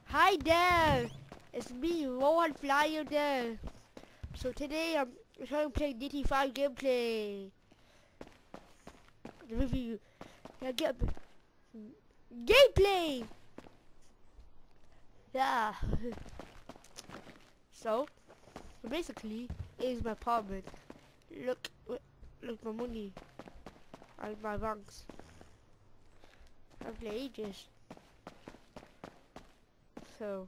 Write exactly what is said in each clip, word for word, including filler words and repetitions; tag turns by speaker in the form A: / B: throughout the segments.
A: Hi there, it's me, Rohan Flyer there. So today I'm trying to play D T five gameplay. The review. Yeah, get gameplay. Yeah. So basically, it is my apartment. Look, look my money and my ranks. I've played ages. So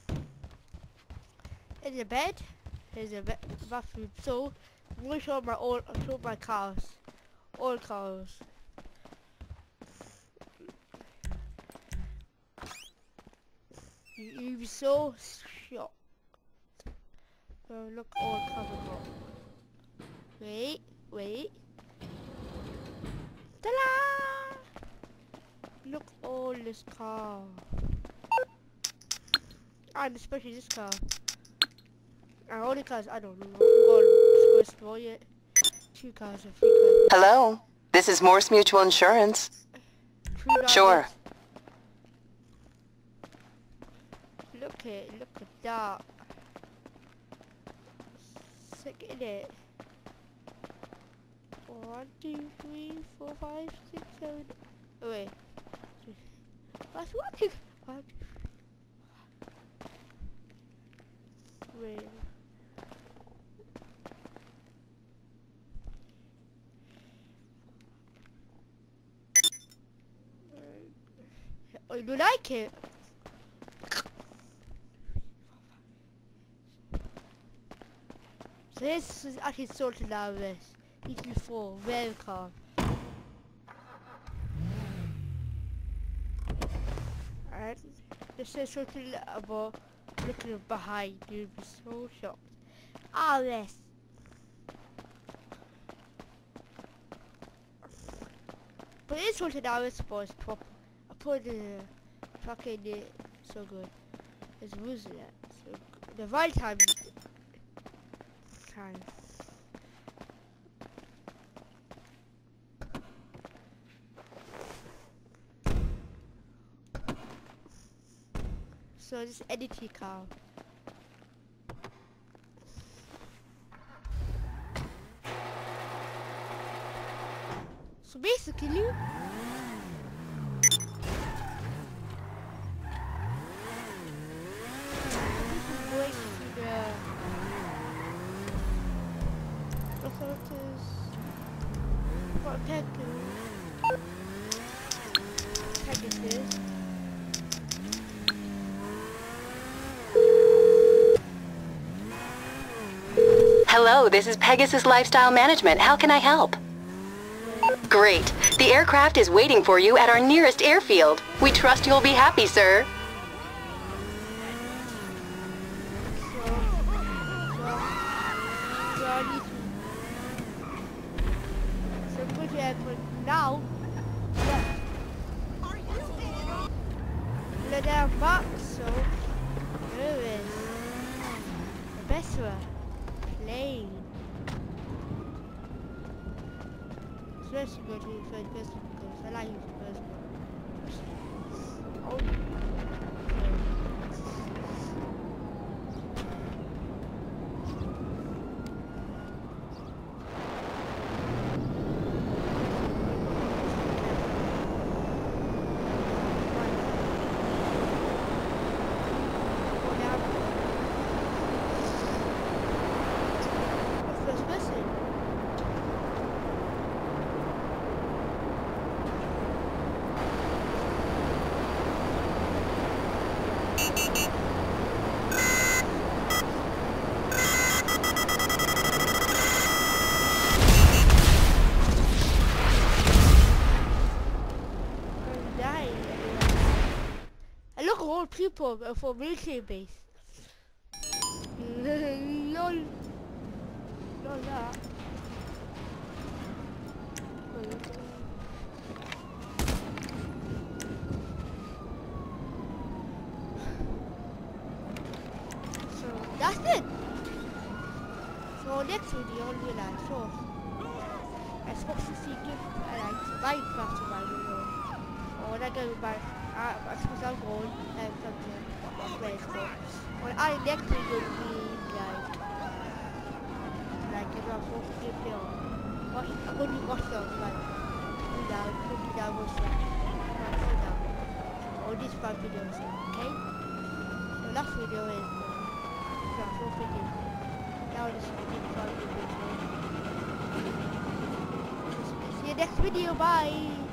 A: in the bed, here's a bed, bathroom. So I'm gonna show my all, show my cars, all cars. You, you'll be so shocked. So look, all cars I got. Wait, wait. Ta-da! Look all this car. And especially this car. And all the cars, I don't know. One was for it. Two cars and three cars.
B: Hello, this is Morse Mutual Insurance. Sure.
A: Look at, look at that. Sick, isn't it? One, two, three, four, five, six, seven. Oh wait. That's one, two, one, two. Wait. Oh, you like it? So this is actually sorted out this. E T four, very calm. And this is sorted about looking behind, you'd be so shocked. Ah, this. But it's sorted out, it's supposed to pop. I put the truck in it, so good. It's losing it. So the right time. time. So this editing car. So basically, going to the authorities for Pegasus. Pegasus.
B: Hello, this is Pegasus Lifestyle Management. How can I help? Great. The aircraft is waiting for you at our nearest airfield. We trust you'll be happy, sir.
A: Now, let them back, so here is the best one, plane. So let's go to the first person because I like the first one. Oh. All people uh, for military base. Lol. Lol that. So that's it. So next video will be like so. I'm supposed to see give uh, like Minecraft survival or like everybody. I suppose I'll go and something. So on our next video will be like like around four fifty film. Watch I'm gonna watch them like three down, fifty down or so. Down. Or these five videos, okay? So last video is uh, around four fifty. Now this is the five videos. See you next video, bye!